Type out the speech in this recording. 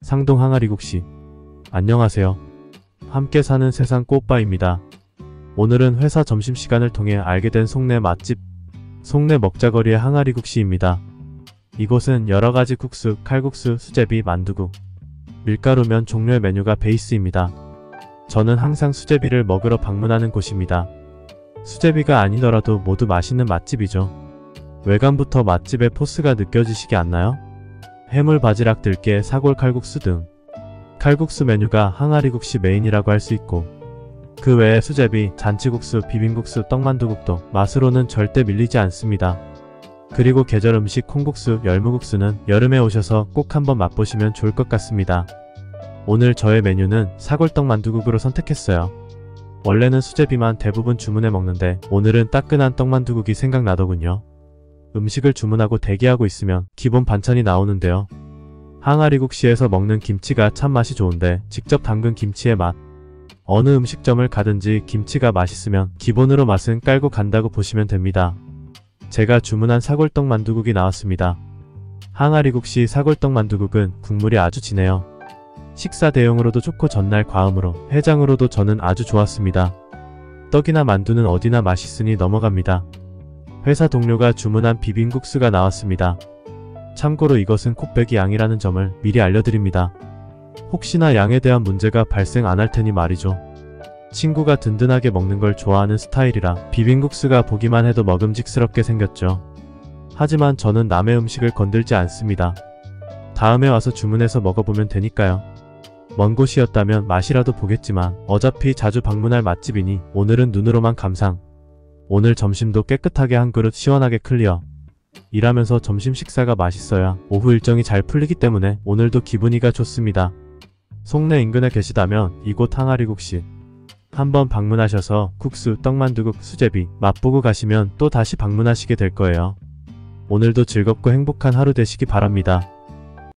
상동 항아리국시. 안녕하세요. 함께 사는 세상 꽃바입니다. 오늘은 회사 점심시간을 통해 알게 된 송내 맛집, 송내 먹자거리의 항아리국시입니다. 이곳은 여러가지 국수, 칼국수, 수제비, 만두국, 밀가루면 종류의 메뉴가 베이스입니다. 저는 항상 수제비를 먹으러 방문하는 곳입니다. 수제비가 아니더라도 모두 맛있는 맛집이죠. 외관부터 맛집의 포스가 느껴지시지 않나요? 해물, 바지락, 들깨, 사골, 칼국수 등 칼국수 메뉴가 항아리국시 메인이라고 할 수 있고, 그 외에 수제비, 잔치국수, 비빔국수, 떡만두국도 맛으로는 절대 밀리지 않습니다. 그리고 계절 음식 콩국수, 열무국수는 여름에 오셔서 꼭 한번 맛보시면 좋을 것 같습니다. 오늘 저의 메뉴는 사골떡 만두국으로 선택했어요. 원래는 수제비만 대부분 주문해 먹는데 오늘은 따끈한 떡만두국이 생각나더군요. 음식을 주문하고 대기하고 있으면 기본 반찬이 나오는데요. 항아리국시에서 먹는 김치가 참 맛이 좋은데 직접 담근 김치의 맛. 어느 음식점을 가든지 김치가 맛있으면 기본으로 맛은 깔고 간다고 보시면 됩니다. 제가 주문한 사골떡 만두국이 나왔습니다. 항아리국시 사골떡 만두국은 국물이 아주 진해요. 식사 대용으로도 좋고 전날 과음으로, 해장으로도 저는 아주 좋았습니다. 떡이나 만두는 어디나 맛있으니 넘어갑니다. 회사 동료가 주문한 비빔국수가 나왔습니다. 참고로 이것은 곱빼기 양이라는 점을 미리 알려드립니다. 혹시나 양에 대한 문제가 발생 안 할 테니 말이죠. 친구가 든든하게 먹는 걸 좋아하는 스타일이라 비빔국수가 보기만 해도 먹음직스럽게 생겼죠. 하지만 저는 남의 음식을 건들지 않습니다. 다음에 와서 주문해서 먹어보면 되니까요. 먼 곳이었다면 맛이라도 보겠지만 어차피 자주 방문할 맛집이니 오늘은 눈으로만 감상. 오늘 점심도 깨끗하게 한 그릇 시원하게 클리어. 일하면서 점심 식사가 맛있어야 오후 일정이 잘 풀리기 때문에 오늘도 기분이가 좋습니다. 송내 인근에 계시다면 이곳 항아리국시 한번 방문하셔서 국수, 떡만두국, 수제비 맛보고 가시면 또 다시 방문하시게 될 거예요. 오늘도 즐겁고 행복한 하루 되시기 바랍니다.